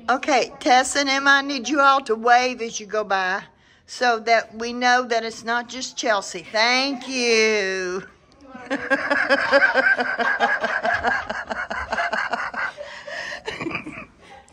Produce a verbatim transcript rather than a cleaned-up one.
Okay, Tessa and Emma, I need you all to wave as you go by so that we know that it's not just Chelsea. Thank you.